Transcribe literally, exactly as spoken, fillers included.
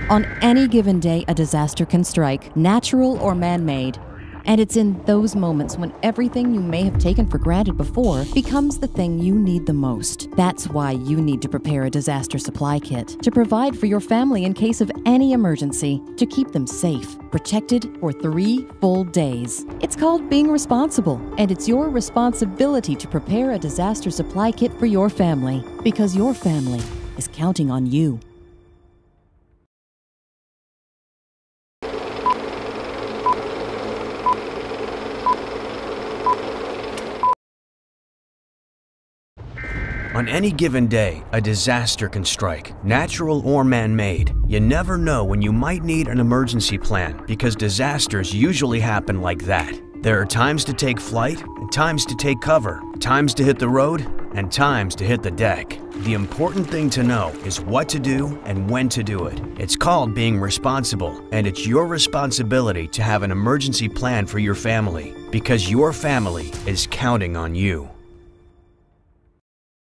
On any given day, a disaster can strike, natural or man-made. And it's in those moments when everything you may have taken for granted before becomes the thing you need the most. That's why you need to prepare a disaster supply kit to provide for your family in case of any emergency, to keep them safe, protected for three full days. It's called being responsible, and it's your responsibility to prepare a disaster supply kit for your family, because your family is counting on you. On any given day, a disaster can strike, natural or man-made. You never know when you might need an emergency plan, because disasters usually happen like that. There are times to take flight, and times to take cover, times to hit the road, and times to hit the deck. The important thing to know is what to do and when to do it. It's called being responsible, and it's your responsibility to have an emergency plan for your family, because your family is counting on you.